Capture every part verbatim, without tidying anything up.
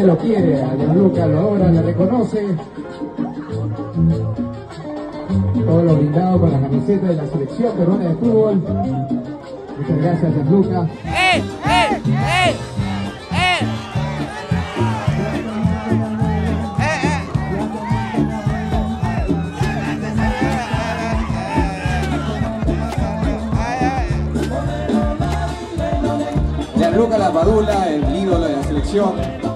lo quiere, a Gianluca lo adora, le reconoce. Todo lo brindado con la camiseta de la selección peruana de fútbol. Muchas gracias, Gianluca. ¡Eh, eh, eh! ¡Eh! Gianluca Lapadula, el ídolo de la selección.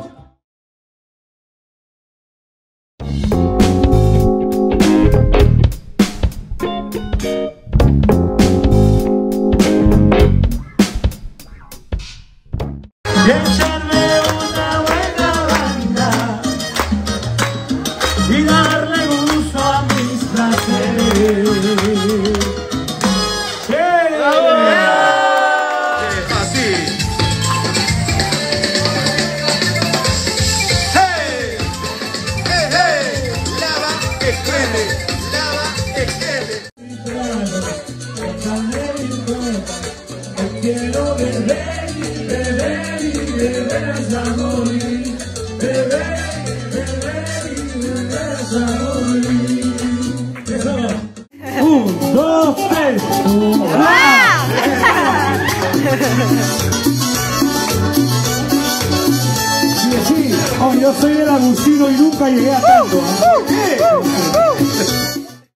Echarme una buena banda y darle gusto a mis placeres. Quiero beber, beber y beber hasta morir. Beber, beber y beber hasta morir. Un, dos, tres. Sí, sí. Oh, yo soy el agustino y nunca llegué a tanto.